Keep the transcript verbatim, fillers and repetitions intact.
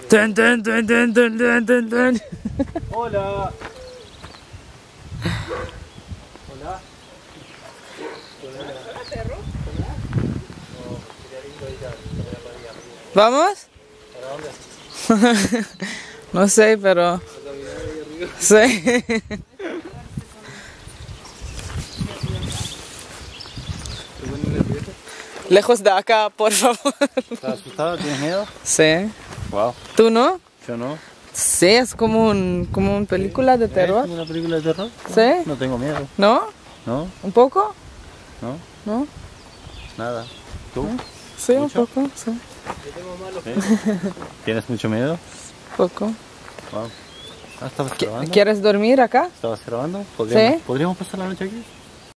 Tun, tun, tun, tun, tun, tun, tun, tun. Hola. Hola. ¿Vamos? ¿Para dónde? No sé, pero... ¿A caminar ahí arriba? Sí. ¿Te pones nervioso? Lejos de acá, por favor. ¿Estás asustado? ¿Tienes miedo? Sí. Wow. ¿Tú no? Yo no. Sí, es como un, como una película de ¿Es terror. como una película de terror? ¿Sí? No tengo miedo. ¿No? ¿No? ¿Un poco? ¿No? ¿No? Nada. ¿Tú? Sí, ¿Mucho? un poco, sí. ¿Sí? ¿Tienes mucho miedo? Poco. Wow. Ah, ¿estabas grabando? ¿Quieres dormir acá? ¿Estabas grabando? ¿Podríamos, Sí. ¿Podríamos pasar la noche aquí?